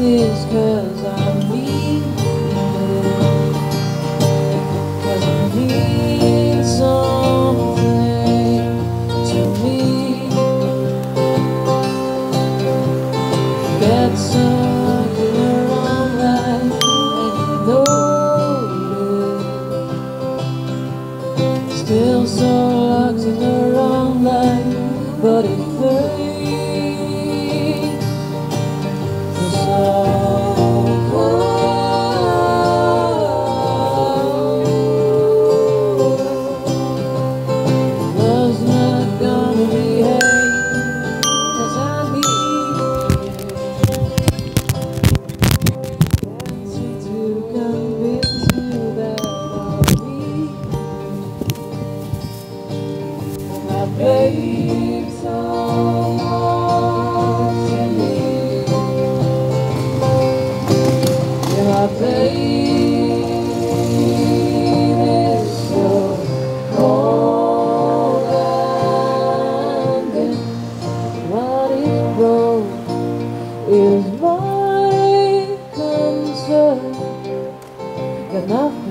is 'cause I need it, 'cause I need something to me. Get stuck in the wrong life and you know it. Still so locked in the wrong life, but it fades. So love's not gonna behave, 'cause I need you to convince you that I'll be my babe someone to me. Yeah, my babe is so cold and what is wrong is my concern. Got nothing